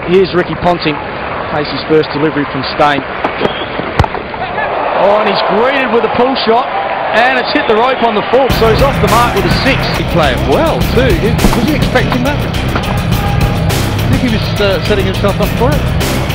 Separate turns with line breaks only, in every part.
Here's Ricky Ponting, takes his first delivery from Steyn. Oh, and he's greeted with a pull shot, and it's hit the rope on the fork, so he's off the mark with a 6.
He played well too. Was he expecting that? I think he was setting himself up for it.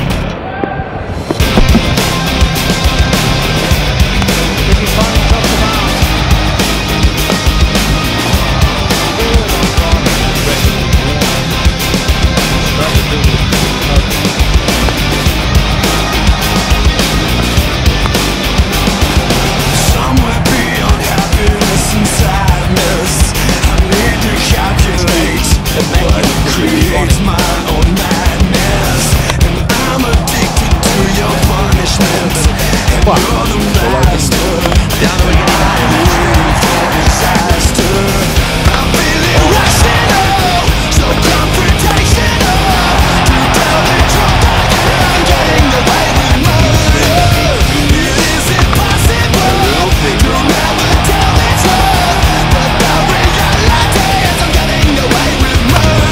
Creates my own madness, and I'm addicted to your punishment. And you're the master. Down to waiting for disaster. I'm feeling rational, so confrontational. To tell the truth, I'm getting away with murder. It is impossible to never tell the truth, but the reality is I'm getting away with murder.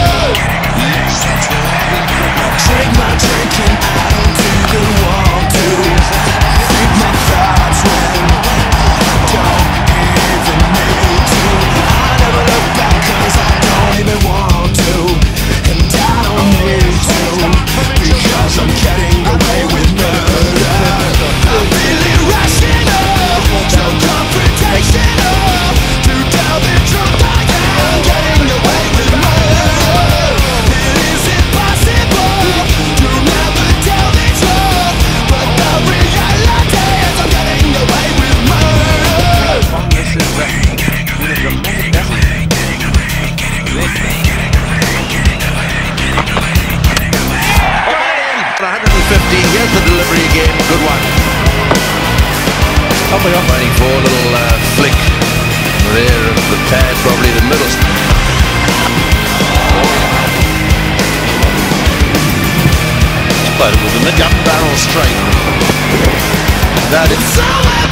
Take my drinking out to the wall to feed my thoughts when I don't even need to. I never look back cause I don't even want to, and I don't need to, because I'm getting away with murder. I'm feeling rational, so confrontational. To tell the truth, I am getting away with murder. It is impossible to never tell the truth, but the reality is I'm getting away with murder.
This is here's the delivery again, good one. Waiting for a little flick there of the pad, probably the middle. But it was in the gun barrel straight. That is.